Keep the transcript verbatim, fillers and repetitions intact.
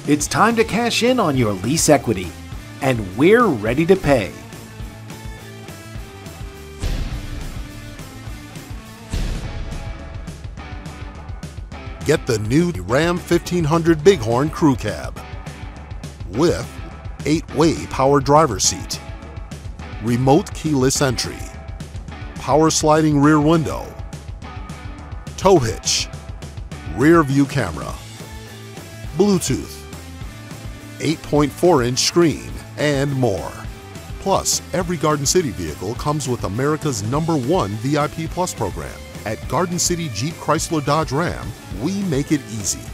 It's time to cash in on your lease equity, and we're ready to pay. Get the new Ram fifteen hundred Bighorn Crew Cab with eight-way power driver's seat, remote keyless entry, power sliding rear window, tow hitch, rear view camera, Bluetooth, eight point four inch screen, and more. Plus, every Garden City vehicle comes with America's number one V I P Plus program. At Garden City Jeep Chrysler Dodge Ram, we make it easy.